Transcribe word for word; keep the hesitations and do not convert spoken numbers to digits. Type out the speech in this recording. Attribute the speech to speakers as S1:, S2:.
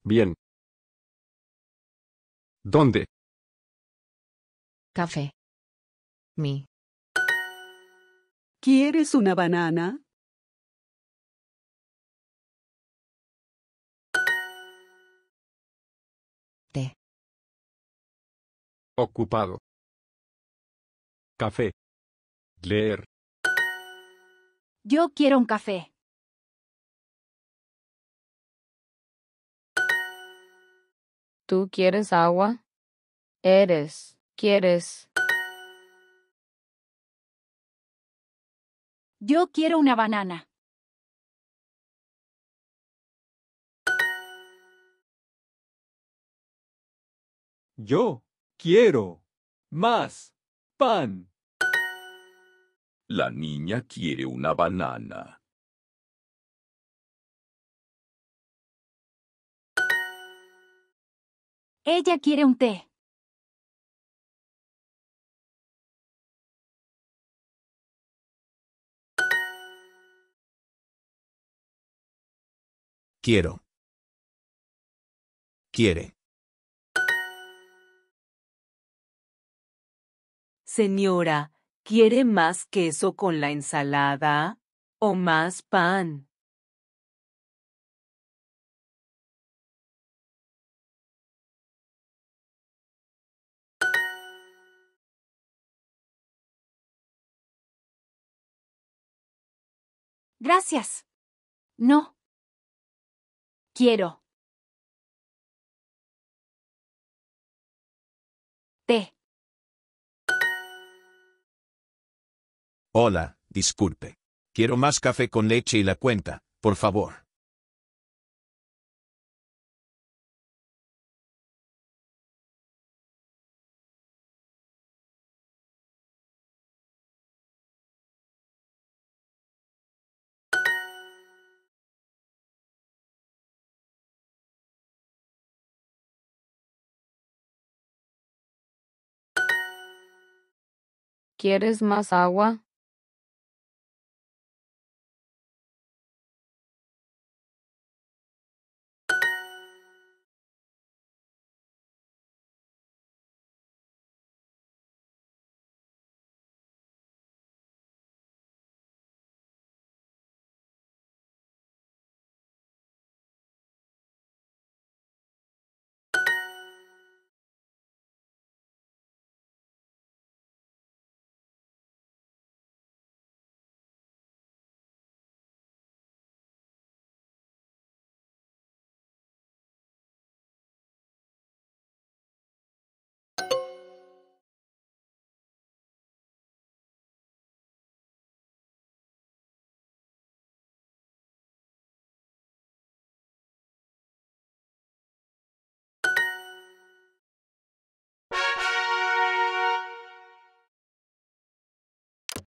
S1: Bien. ¿Dónde?
S2: Café. Mi.
S3: ¿Quieres una banana?
S2: Té.
S1: Ocupado. Café. Leer.
S4: Yo quiero un café.
S5: ¿Tú quieres agua? Eres. ¿Quieres?
S4: Yo quiero una banana.
S6: Yo quiero más pan.
S7: La niña quiere una banana.
S4: Ella quiere un té.
S8: Quiero. Quiere.
S9: Señora, ¿quiere más queso con la ensalada? ¿O más pan?
S4: Gracias. No. Quiero. Té.
S8: Hola, disculpe. Quiero más café con leche y la cuenta, por favor.
S5: ¿Quieres más agua?